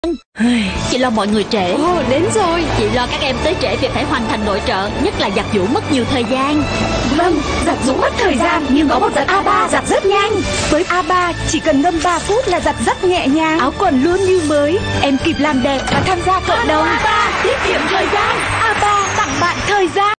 Chị lo mọi người trễ. Ồ, đến rồi. Chị lo các em tới trễ vì phải hoàn thành nội trợ, nhất là giặt giũ mất nhiều thời gian. Vâng, giặt giũ mất thời gian nhưng có một giặt A3 giặt rất nhanh. Với A3 chỉ cần ngâm 3 phút là giặt rất nhẹ nhàng. Áo quần luôn như mới. Em kịp làm đẹp và tham gia cộng đồng. A3 tiết kiệm thời gian. A3 tặng bạn thời gian.